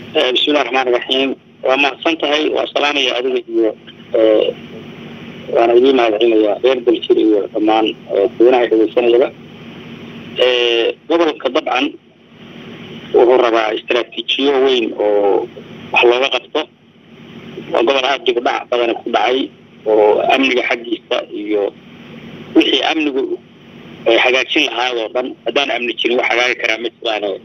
بسم الله الرحمن الرحيم وما صنتهي وصلاني يا أدوية وأنا أجي مع العلمية غير بالشيء كمان بناء السنة جبا قبل طبعا وهو ربع استراتيجية وين وحلوة قطة وقبل هذا جبا بدنا كبعي وأمن حديث وحي أمن حاجات شيء هذا وضن أدان أمن شيء وحاجات كرامة أنا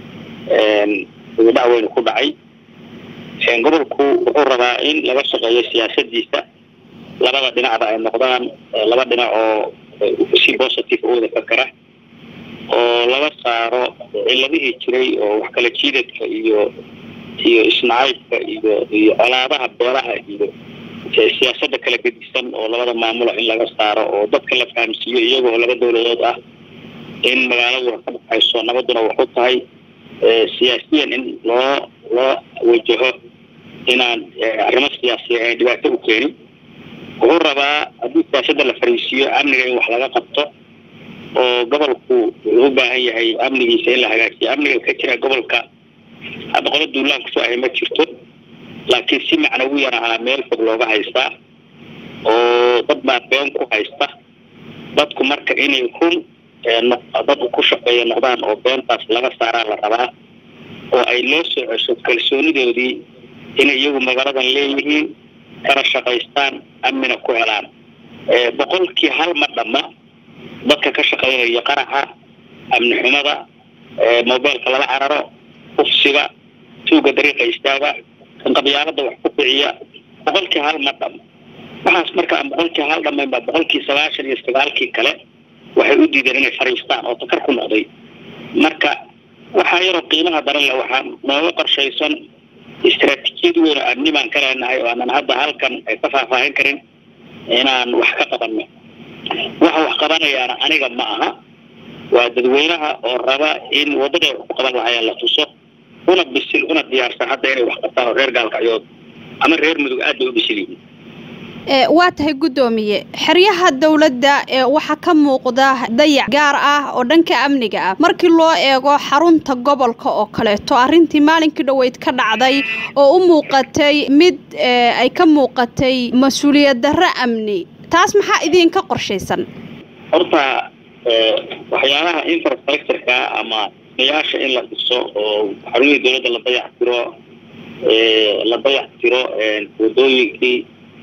وده وين كبعي قبل وحو ربع إن لبس شغية سياسة ديسة لبدا دينا بقى النقدان لبدا دينا او شي بوزيتيف او فكره oo laga saaro cilladihii jiray oo wax kala jiidadka iyo isnaayibka iyo alaabaha beeraha iyo siyaasadda kala gedisan oo labada maamulo in laga saaro oo dadka la fahamsiiyo iyagoo laga dowladood ah in magaaladu ka baxayso nabaduna wuxuu tahay siyaasiyan in loo wajaho inaan arrimo siyaasiyeed ay dhibaato u keenin wuxuu rabaa haddii siyaasada la fariisiyo amniga in wax laga qabto oo gobolku wuxuu u baahan yahay amnigiisa in la hagaajiyo amniga ka jira gobolka hadda qolo duulaan kusoo ahay ma jirto laakiin si macnawiyan ah meel fog looga haystaa oo dad baa been ku haysta dadku marka inay dadku ku shaqeeya noqdaan oo beentaas laga saaraa la rabaa oo ay loo soo cesho kalsoonidoodii inay iyagu magaaladan leeyihiin kana shaqaystaan amina ku helaan boqolkii hal ma dhamma dadka ka shaqeynaya qaraxa amni xumada mobilka lala cararo ufsiga tuuga dariiqa istaaga qabyaalada wax ku ficiya boqolkii hal ma dhamma waxaas marka boqolkii hal dhamma ba boqolkii 99 kale waxay u diideen inay fariistaan oo takar ku noqday marka waxa yaro qiimaha daran la waxaan nooga qorshaysan استراتيجية ولا أبني ما كان أنا هذا هل كان كفاها كرين أنا وحكة قبلنا وحقبنا يا أنا جمعها ودوينها الربا إن وضع قبل الحياة لا تصق هنا بيصير هنا ديار حتى يعني وحقتها غير قال كيود أما غير مدقات بيصيرين waa tahay gudoomiye xiriyaha dawladda waxa ka muuqda dayac gaar ah oo dhanka amniga ah markii loo eego xarunta gobolka oo kale to arintii maalinkii dhaweyd ka dhacday oo u muuqatay mid ay ka muuqatay mas'uuliyad darro amni taas maxaa idin ka qorshaysan horta waxyaalaha infrastructure-ka ama meelaha in la dhiso oo xarumaha dawladda la dayactiro wadooyinkii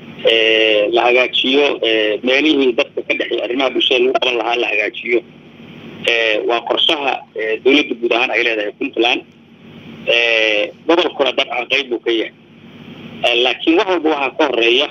la hagaajiyo meelihii dadka ka dhaxay arrimaha bulshada lagu qaban lahaa la hagaajiyo waa qorshaha dawladda guud ahaan ay leedahay Puntland gobolkuna dabcan qayb uu ka yahay laakiin wax walba waxa ka horeeya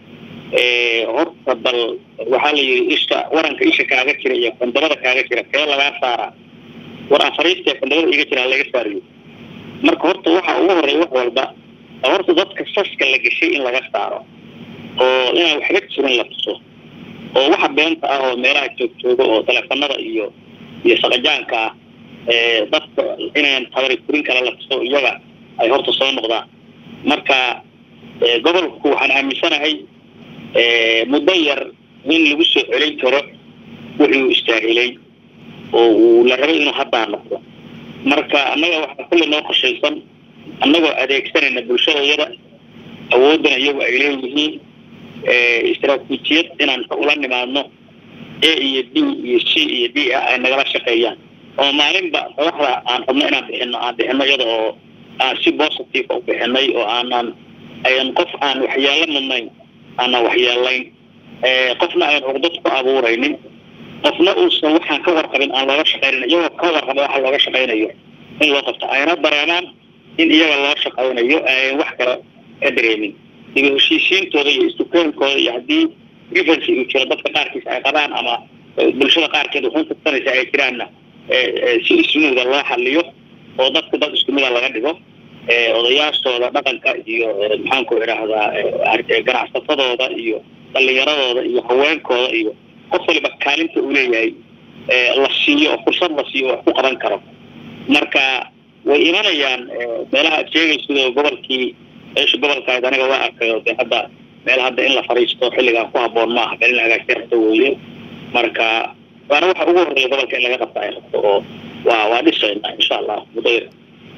horta bal waxa la yiri waranka isha kaaga jira iyo qandabada kaaga jira kee laga saara waran fariista qandabada iga jira laga saariyo marka horta waxa ugu horeeya wax walba horta dadka saska la gashay in laga saaro oo inay wax ka jirin la tuso oo waxa beenta ah oo meelaha joogto oo telefoonada iyo saqajaanka dadka inay tabarurin kala la tuso iyaga ay horta soo noqdaan marka gobolku waxaan aaminsanahay muddo yar in lagu soo celin karo wuxuu istaahilay oo la rabay inuu hadda noqdo marka annaga waxa kulli noo qorshaysan annagoo adeegsanayna bulshada awoodana iyagu ay leeyihiin استراتيجية إن نقول إن ما إنه A iyo D iyo C iyo D ay nagala shaqeeyaan oo maalin ba waxa aan xubnayna bixino iyadoo si positive oo bixinay oo aan qof aan waxyaalo mudnayn waxyaalayn qofna aan uqdad ku abuuraynin qofna uusan waxaan ka warqabin aan looga shaqeynin iyagoo ka warqaba waxa looga shaqeynayo in loo qabto ayna dareemaan in iyaga loo shaqeynayo ay wax kale ka dareemin heshiisiintooda iyo istukeenkooda iyo haddii difference uu jiro dadka qaarkiisa ay qabaan ama bulshada qaarkeed wuxuu tabtanaysa ay jiraanna si ismuuda loo xalliyo oo dadka dad isku mid laga dhigo odayaashooda dhaqanka iyo maxaan ku idhaahdaa ganacsatadooda iyo dhallinyaradooda iyo haweenkooda iyo qof waliba kaalinta uu leeyahay la siiyo fursad la siiyo wax ku qaban karo marka way imanayaan meelaha sheegaysa gobolkii ايش قبل كذا أنا جواء هذا مال هذا إلا فريستو حلقة قوها بون ما بين الأجساد تويل مركا وأنا أقول قبل كذا لا قطعي وادي إن شاء الله مدير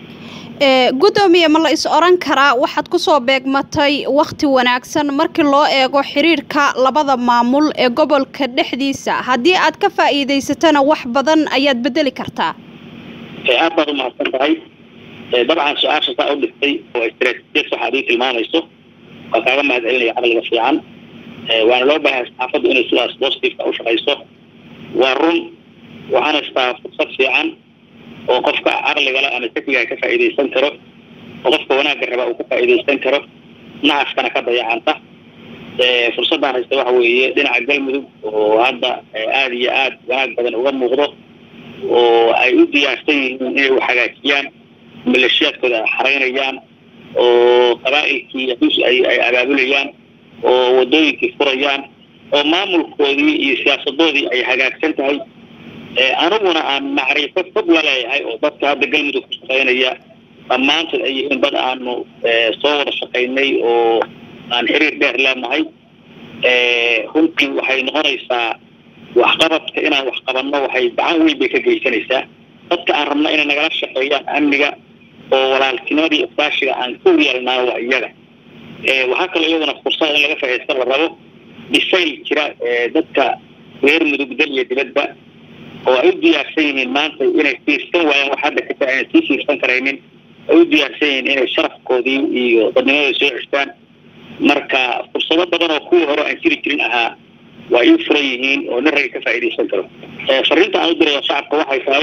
gudoomiye ma la is oran karaa waxaad ku soo beegmatay waqti wanaagsan markii loo eego xiriirka labada maamul ee gobolka dhexdiisa haddii aad ka faa'iideysatana wax badan ayaad bedeli kartaa aad baad u mahadsan tahay dabcan su-aasha saa u dhigtay oo istaraatiijiyad waxaad ii tilmaamayso waa kaaga mahadcelinaya caqliga fiican waana loo baahay saxaafaddu inay sidaas positiveka u shaqayso waa run waxaana haystaa fursad fiican oo qofka caqliga leh ama safiga ka faa'iideysan karo oo qofka wanaagga raba uu ka faa'iideysan karo nacaskana ka dayacanta fursaddan haysta waxa weeye dhinaca galmudug oo hadda aad iyo aad wanaag badan uga muuqdo oo ay u diyaarsan yihiin inay wax hagaajiyaan maleeshiyaadkooda ay xaraynayaan oo qabaa'ilkii ay abaabulayaan oo wadooyinkii furayaan oo maamulkoodii iyo siyaasadoodii ay hagaagsan tahay aniguna aan macrifo fog la leeyahay oo dadka hadda galmudug ku shaqaynaya dhammaantood ay yihiin dad aanu soo wada shaqaynay oo aan xiriir dheer leenahay runtii waxay noqonaysaa waxqabadka inaan wax qabanno waxay gacan weyn bay ka geysanaysaa dadka aan rabna inay nagala shaqeeyaan amniga oo walaaltinimadii iskaashiga aan ku yeelnaa waa iyaga waxaa kaloo iyaduna fursad in laga faa'iideysto la rabo bisayl jira dadka reer mudug dal iyo dibadba oo ay u diyaarsan yihiin maanta inay fiirsan waayaan wax hadda ka aan sii fiirsan karaynin ay u diyaarsan yihiin inay sharafkoodii iyo dadnimadooda soo ceshtaan marka fursado badan oo kuwii hore aan jiri jirin ahaa waa ii furan yihiin oo nin ragga ka faa'iideysan karo fariinta aan u diraya shacabka waxay tahay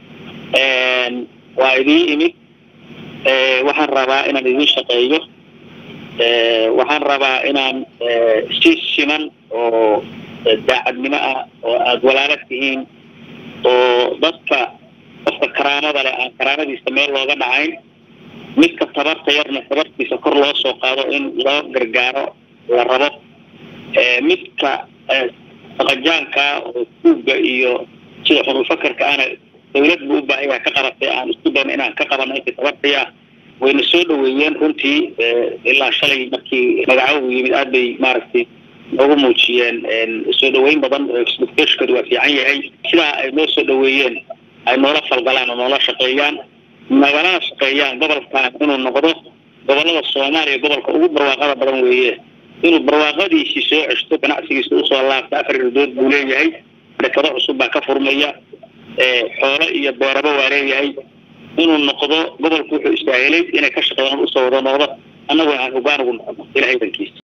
waa idiin imid waxaan rabaa inaan idiin shaqeeyo waxaan rabaa inaan si siman oo daacadnimo ah oo aada walaala tihiin oo dadka qofka karaamada leh aan karaamadiisa meel looga dhacayn midka tabarta yarna tabartiisa kor loo soo qaado in loo gargaaro la rabo midka saqajaanka oo tuugga iyo sida xurufakarka ana dawlad buu u baahan yahay ka qabatay aan isku dayno inaan ka qabanno intii tabartaya wayna soo dhaweeyeen runtii ilaa shalay markii magacoodu yimid aad bay maaragtay ugu muujiyeen soo dhaweyn badan expectationkoodu waa fiican yahay sidaa ay noo soo dhaweeyeen ay noola falgalaan oo noola shaqeeyaan nagalana shaqeeyaan gobolkan inuu noqdo gobollada soomaaliya gobolka ugu barwaaqada badan weeye inuu barwaaqadiisii soo ceshto ganacsigiisa usoo laabta 4 ridood buu leeyahay dekado cusub baa ka furmaya xoolo iyo beeraba waa leeyahay inuu noqdo gobolku wuxuu istaahilay inay ka shaqeeyaan usoo wada noqdo annaguna aan hoggaan ugu noqono ilaahay dankiisa